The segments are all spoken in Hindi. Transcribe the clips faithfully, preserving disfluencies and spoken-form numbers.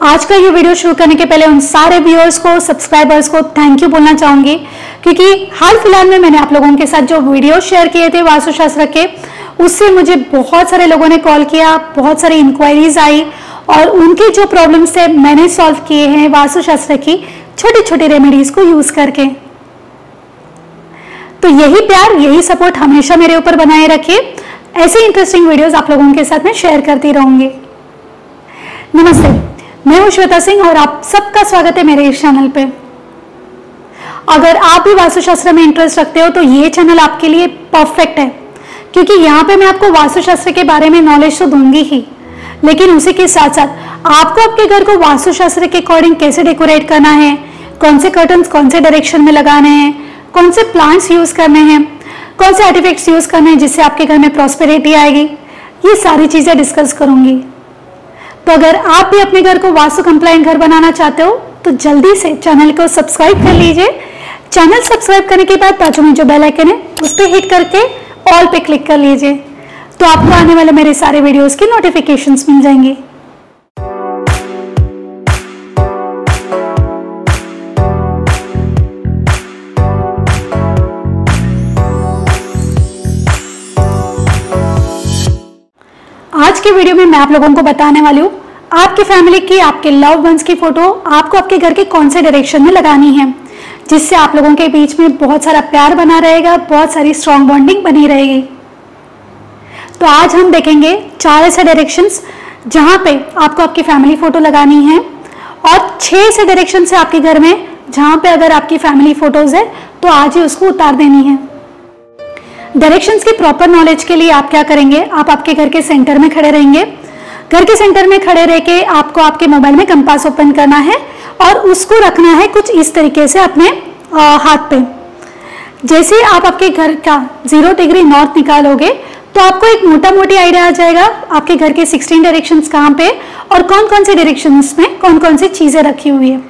आज का ये वीडियो शुरू करने के पहले उन सारे व्यूअर्स को, सब्सक्राइबर्स को थैंक यू बोलना चाहूंगी, क्योंकि हाल फिलहाल में मैंने आप लोगों के साथ जो वीडियो शेयर किए थे वास्तुशास्त्र के, उससे मुझे बहुत सारे लोगों ने कॉल किया, बहुत सारी इंक्वायरीज आई और उनके जो प्रॉब्लम्स थे मैंने सॉल्व किए हैं वास्तुशास्त्र की छोटी छोटी रेमेडीज को यूज करके। तो यही प्यार, यही सपोर्ट हमेशा मेरे ऊपर बनाए रखिए। ऐसे इंटरेस्टिंग वीडियोस आप लोगों के साथ में शेयर करती रहूंगी। नमस्ते, मैं हूं श्वेता सिंह और आप सबका स्वागत है मेरे इस चैनल पे। अगर आप भी वास्तुशास्त्र में इंटरेस्ट रखते हो तो ये चैनल आपके लिए परफेक्ट है, क्योंकि यहाँ पे मैं आपको वास्तुशास्त्र के बारे में नॉलेज तो दूंगी ही, लेकिन उसी के साथ साथ आपको आपके घर को वास्तुशास्त्र के अकॉर्डिंग कैसे डेकोरेट करना है, कौन से कर्टन्स कौन से डायरेक्शन में लगाने हैं, कौन से प्लांट्स यूज करने हैं, कौन से आर्टिफैक्ट्स यूज करने हैं जिससे आपके घर में प्रॉस्पेरिटी आएगी, ये सारी चीजें डिस्कस करूंगी। तो अगर आप भी अपने घर को वास्तु कंप्लायंट घर बनाना चाहते हो तो जल्दी से चैनल को सब्सक्राइब कर लीजिए। चैनल सब्सक्राइब करने के बाद बाजू में जो बेल आइकन है उस पर हिट करके ऑल पे क्लिक कर लीजिए, तो आपको आने वाले मेरे सारे वीडियोस की नोटिफिकेशंस मिल जाएंगी। आज के वीडियो में मैं आप लोगों को बताने वाली हूँ आपकी फैमिली की, आपके लव वंस की फोटो आपको आपके घर के कौन से डायरेक्शन में लगानी है, जिससे आप लोगों के बीच में बहुत सारा प्यार बना रहेगा, बहुत सारी स्ट्रॉन्ग बॉन्डिंग बनी रहेगी। तो आज हम देखेंगे चार ऐसे डायरेक्शंस जहाँ पे आपको आपकी फैमिली फोटो लगानी है, और छह ऐसे डायरेक्शन है आपके घर में जहाँ पे अगर आपकी फैमिली फोटोज है तो आज ही उसको उतार देनी है। डायरेक्शंस की प्रॉपर नॉलेज के लिए आप क्या करेंगे, आप आपके घर के सेंटर में खड़े रहेंगे। घर के सेंटर में खड़े रह के आपको आपके मोबाइल में कंपास ओपन करना है और उसको रखना है कुछ इस तरीके से अपने आ, हाथ पे। जैसे आप आपके घर का जीरो डिग्री नॉर्थ निकालोगे तो आपको एक मोटा मोटी आइडिया आ जाएगा आपके घर के सिक्सटीन डायरेक्शंस कहाँ पे और कौन कौन से डायरेक्शंस में कौन कौन सी चीजें रखी हुई है।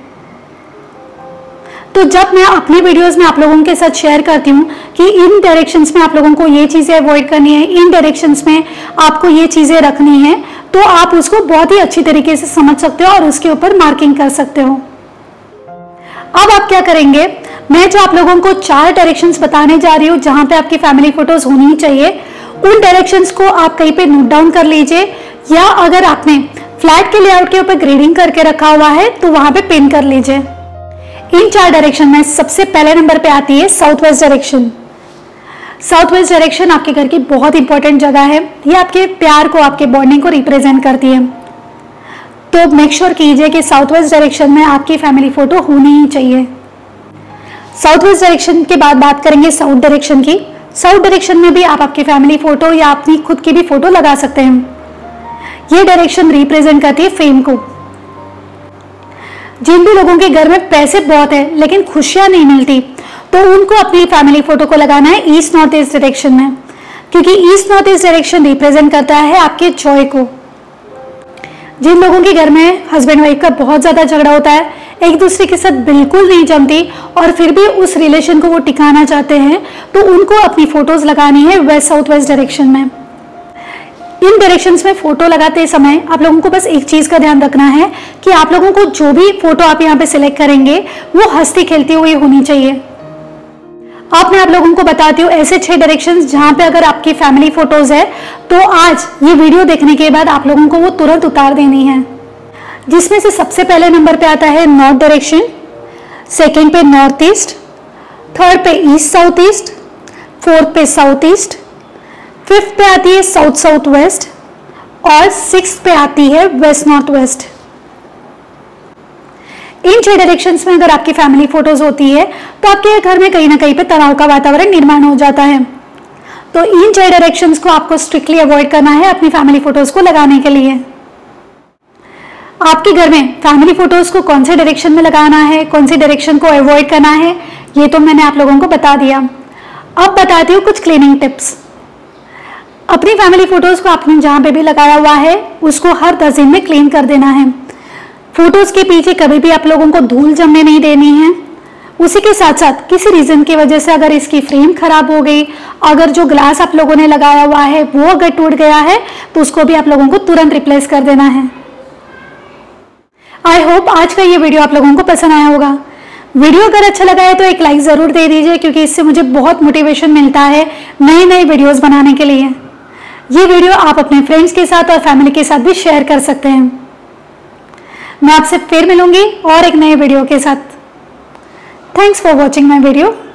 तो जब मैं अपने वीडियोस में आप लोगों के साथ शेयर करती हूँ कि इन डायरेक्शंस में आप लोगों को ये चीजें अवॉइड करनी है, इन डायरेक्शंस में आपको ये चीजें रखनी है, तो आप उसको बहुत ही अच्छी तरीके से समझ सकते हो और उसके ऊपर मार्किंग कर सकते हो। अब आप क्या करेंगे, मैं जो आप लोगों को चार डायरेक्शंस बताने जा रही हूँ जहां पे आपकी फैमिली फोटोज होनी चाहिए, उन डायरेक्शंस को आप कहीं पे नोट डाउन कर लीजिए, या अगर आपने फ्लैट के लेआउट के ऊपर ग्रेडिंग करके रखा हुआ है तो वहां पे पिन कर लीजिए। इन चार डायरेक्शन में सबसे पहले नंबर पे आती है south west direction. South west direction आपके घर की बहुत इंपॉर्टेंट जगह है, ये आपके प्यार को, आपके बॉन्डिंग को रिप्रेजेंट करती है। तो मेक श्योर कीजिए कि साउथ वेस्ट डायरेक्शन में आपकी फैमिली फोटो होनी ही चाहिए। साउथ वेस्ट डायरेक्शन के बाद बात करेंगे साउथ डायरेक्शन की। साउथ डायरेक्शन में भी आप आपकी फैमिली फोटो या अपनी खुद की भी फोटो लगा सकते हैं। ये डायरेक्शन रिप्रेजेंट करती है फेम को। जिन भी लोगों के घर में पैसे बहुत है लेकिन खुशियां नहीं मिलती, तो उनको अपनी फैमिली फोटो को लगाना है ईस्ट नॉर्थ ईस्ट डायरेक्शन में, क्योंकि east north east direction represent करता है आपके जॉय को। जिन लोगों के घर में हस्बैंड वाइफ का बहुत ज्यादा झगड़ा होता है, एक दूसरे के साथ बिल्कुल नहीं जमती और फिर भी उस रिलेशन को वो टिकाना चाहते हैं, तो उनको अपनी फोटोज लगानी है वेस्ट साउथ वेस्ट डायरेक्शन में। इन डायरेक्शंस में फोटो लगाते समय आप लोगों को बस एक चीज का ध्यान रखना है कि आप लोगों को जो भी फोटो आप यहाँ पे सिलेक्ट करेंगे वो हंसती खेलती हुई होनी चाहिए। अब मैं आप लोगों को बताती हूँ ऐसे छह डायरेक्शंस जहां पे अगर आपकी फैमिली फोटोज है तो आज ये वीडियो देखने के बाद आप लोगों को वो तुरंत उतार देनी है। जिसमें से सबसे पहले नंबर पे आता है नॉर्थ डायरेक्शन, सेकेंड पे नॉर्थ ईस्ट, थर्ड पे ईस्ट साउथ ईस्ट, फोर्थ पे साउथ ईस्ट, फिफ्थ पे आती है साउथ साउथ वेस्ट और सिक्स्थ पे आती है वेस्ट नॉर्थ वेस्ट। इन छह डायरेक्शंस में अगर आपकी फैमिली फोटोज होती है तो आपके घर में कहीं ना कहीं पे तनाव का वातावरण निर्माण हो जाता है। तो इन छह डायरेक्शंस को आपको स्ट्रिक्टली अवॉइड करना है अपनी फैमिली फोटोज को लगाने के लिए। आपके घर में फैमिली फोटोज को कौन से डायरेक्शन में लगाना है, कौन सी डायरेक्शन को अवॉइड करना है, ये तो मैंने आप लोगों को बता दिया। अब बताती हूँ कुछ क्लीनिंग टिप्स। अपनी फैमिली फोटोज को आपने जहां पे भी लगाया हुआ है उसको हर दस दिन में क्लीन कर देना है। फोटोज के पीछे कभी भी आप लोगों को धूल जमने नहीं देनी है। उसी के साथ साथ किसी रीजन की वजह से अगर इसकी फ्रेम खराब हो गई, अगर जो ग्लास आप लोगों ने लगाया हुआ है वो अगर टूट गया है तो उसको भी आप लोगों को तुरंत रिप्लेस कर देना है। आई होप आज का ये वीडियो आप लोगों को पसंद आया होगा। वीडियो अगर अच्छा लगा है तो एक लाइक ज़रूर दे दीजिए, क्योंकि इससे मुझे बहुत मोटिवेशन मिलता है नए नए वीडियोस बनाने के लिए। ये वीडियो आप अपने फ्रेंड्स के साथ और फैमिली के साथ भी शेयर कर सकते हैं। मैं आपसे फिर मिलूंगी और एक नए वीडियो के साथ। Thanks for watching my video.